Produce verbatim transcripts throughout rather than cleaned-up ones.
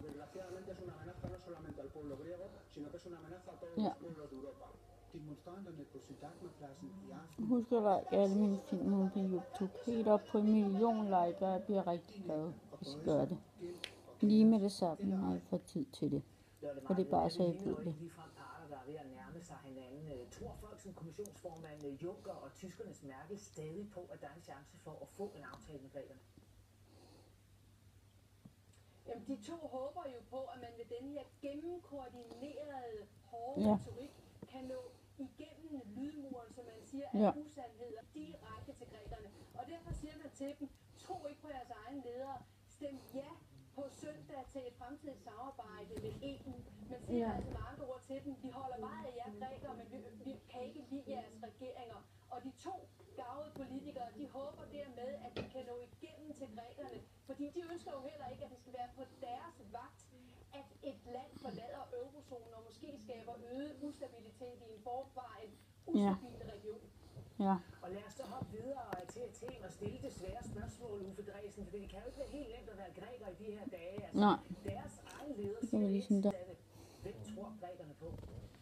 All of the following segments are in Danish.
Ja. Demonstranterne på Sydagmapladsen i aften. Husk at like alle mine film på YouTube. Helt op på en million like, og jeg bliver rigtig glad, hvis I gør det. Lige med det samme, når I får tid til det. Og det er bare så, I ved det. Der er ved at nærme sig hinanden. Tror folk som kommissionsformand Juncker og tyskernes Merkel stadig på, at der er en chance for at få en aftale med grækerne? Jamen, de to håber jo på, at man ved den her gennemkoordinerede hårde Ja. retorik kan nå igennem lydmuren, som man siger, af Ja. usandheder direkte til grækerne. Og derfor siger man til dem, tro ikke på jeres egne ledere, stem ja på søndag til et fremtidigt samarbejde med E U. Man siger Ja. altså med andre ord til dem, vi holder meget af jer grækere, men vi, vi kan ikke lide jeres regeringer. Og de to gavede politikere, de håber dermed, at de kan nå igennem til grækerne. Fordi de ønsker jo heller ikke, at det skal være på deres vagt, at et land forlader eurozonen og måske skaber øget ustabilitet i en forvejen ustabil region. Ja. Og lad os så hoppe videre til Athen og stille det svære spørgsmål, Uffe Dresen, for det kan jo ikke være helt nemt at være græker i de her dage. Altså, Nej. deres egen leder Det siger var ligesom ikke der. stadig. Hvem tror grækerne på?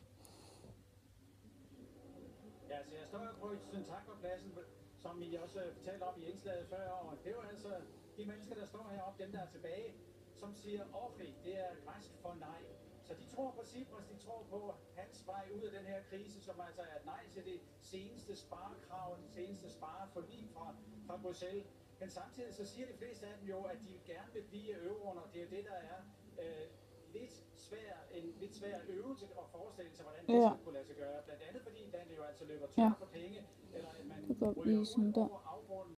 Ja, så jeg står jo på Syntagmapladsen, som I også fortalte om i indslaget før, og det er jo altså de mennesker, der står heroppe, dem der er tilbage, som siger orfi, det er græsk for nej. Så de tror på Tsipras, de tror på hans vej ud af den her krise, som altså er et nej til det seneste sparekrav, det seneste spareforlig fra, fra Bruxelles. Men samtidig så siger de fleste af dem jo, at de gerne vil blive euroen, og det er jo det, der er øh, lidt svær, en lidt svær øvelse at forestille sig, hvordan det Ja. skal kunne lade sig gøre. Blandt andet fordi den jo altså løber tør Ja. for penge, eller at man Det går ryger ligesom ud der. over afgrunden.